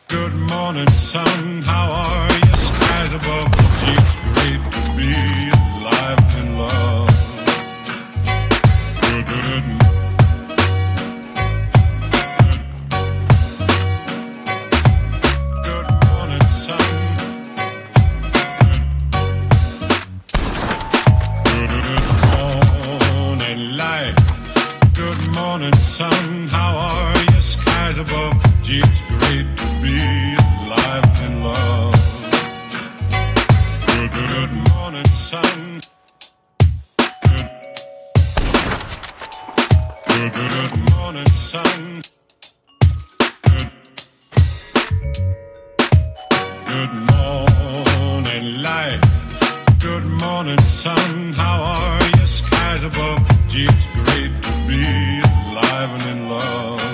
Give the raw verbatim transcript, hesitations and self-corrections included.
Good morning, sun. How are you? Skies above. Gee, it's great to be alive and in love. Good, good, good morning, sun. Good, good morning, life. Good morning, sun. How are you? Skies above. Gee, it's great to be alive and in love. Good, good morning, sun. Good, good, good morning, sun. Good, good morning, life. Good morning, sun. How are you? Skies above. Gee, it's great to be alive and in love.